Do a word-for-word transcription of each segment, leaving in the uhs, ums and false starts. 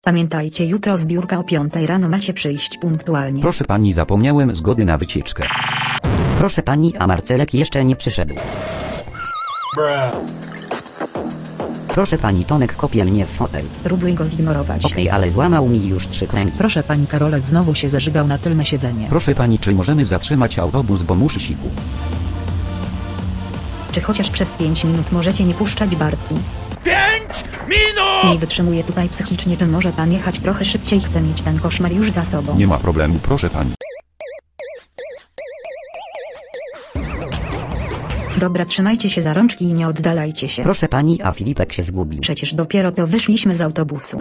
Pamiętajcie, jutro zbiórka o piątej rano, macie przyjść punktualnie. Proszę pani, zapomniałem zgody na wycieczkę. Proszę pani, a Marcelek jeszcze nie przyszedł. Proszę pani, Tomek kopie mnie w fotel. Spróbuj go zignorować. Okej, ale złamał mi już trzy kręgi. Proszę pani, Karolek znowu się zażygał na tylne siedzenie. Proszę pani, czy możemy zatrzymać autobus, bo muszę siku. Czy chociaż przez pięć minut możecie nie puszczać Barki? pięć minut! Nie wytrzymuję tutaj psychicznie, czy może pan jechać trochę szybciej, chcę mieć ten koszmar już za sobą. Nie ma problemu, proszę pani. Dobra, trzymajcie się za rączki i nie oddalajcie się. Proszę pani, a Filipek się zgubił. Przecież dopiero co wyszliśmy z autobusu.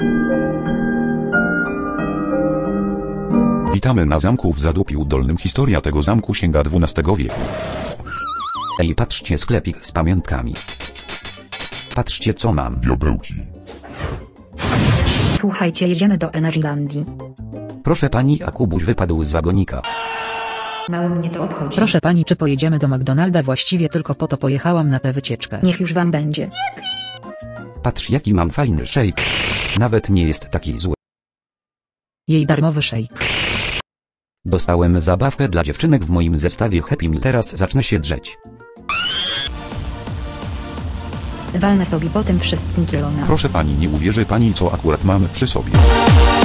Witamy na zamku w Zadupiu Dolnym. Historia tego zamku sięga dwunastego wieku. Ej, patrzcie, sklepik z pamiątkami. Patrzcie, co mam. Diabełki. Słuchajcie, jedziemy do Energylandii. Proszę pani, a Kubuś wypadł z wagonika. Mało mnie to obchodzi. Proszę pani, czy pojedziemy do McDonalda? Właściwie tylko po to pojechałam na tę wycieczkę. Niech już wam będzie. Patrz, jaki mam fajny shake. Nawet nie jest taki zły. Jej darmowy shake. Dostałem zabawkę dla dziewczynek w moim zestawie Happy Meal. Teraz zacznę się drzeć. Walnę sobie po tym wszystkim kielona. Proszę pani, nie uwierzy pani, co akurat mamy przy sobie.